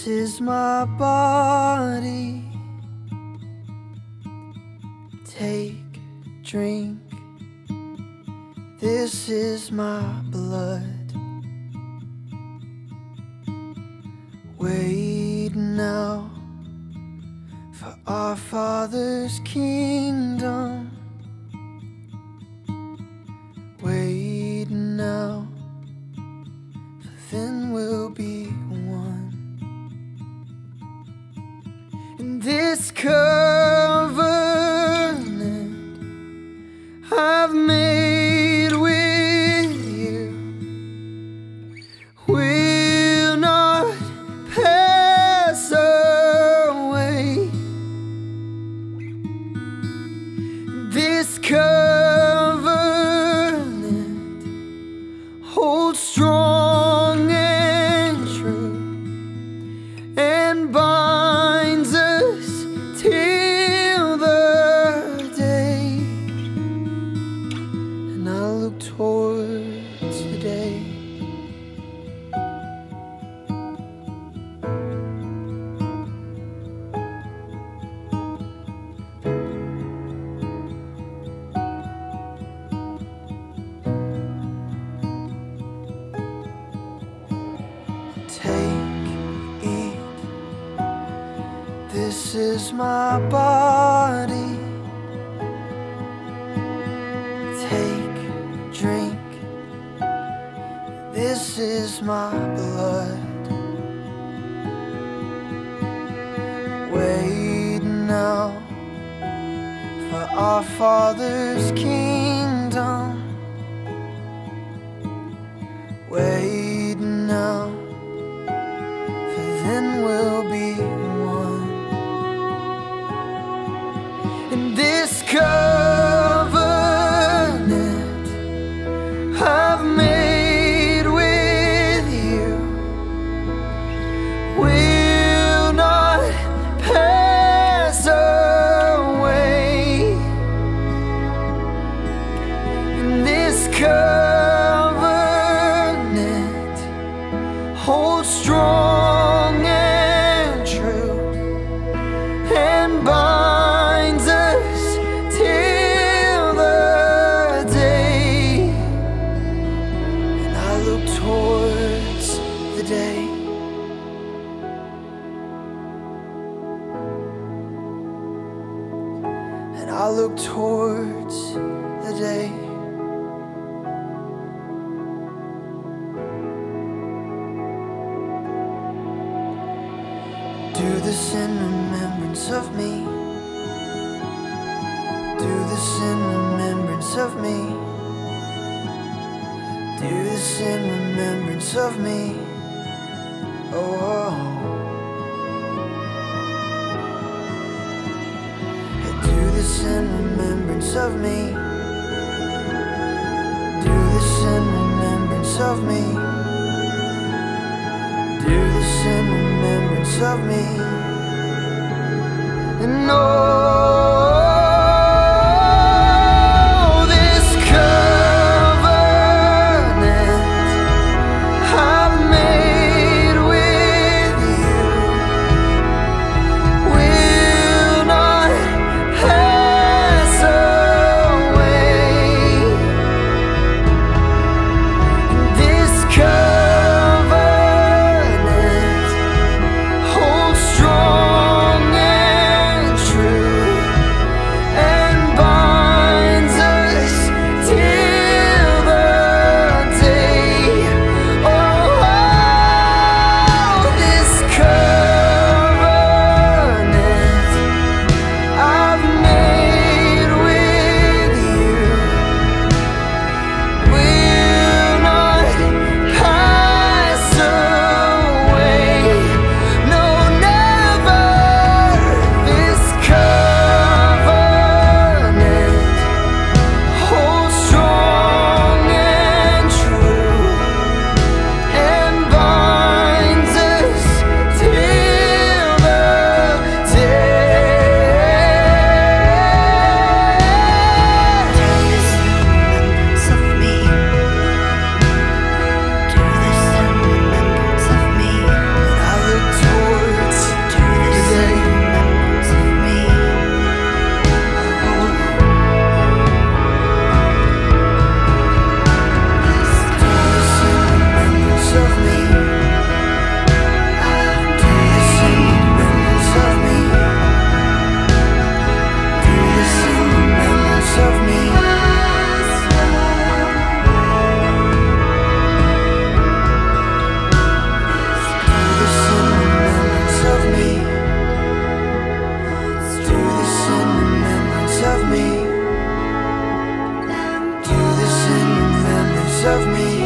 This is my body. Take, drink. This is my blood. Wait now for our Father's kingdom. Wait now, for then we'll be one. In this covenant I've made with you will not pass away. This covenant holds strong and true and binds us till the day. And I look towards the day. Take, eat. This is my body. Take, drink. This is my blood. Wait now for our Father's kingdom. Wait now, for then we'll be one. In this covenant I've made with you will not pass away. In this covenant holds strong and true and binds us till the day. And I look towards the day. And I look towards the day. Do this in remembrance of me. Do this in remembrance of me. Do this in remembrance of me. Oh, do this in remembrance of me. Do this in remembrance of me. Do this in remembrance of me. And oh, this covenant I've made with you will not pass away. This covenant holds strong and true of me.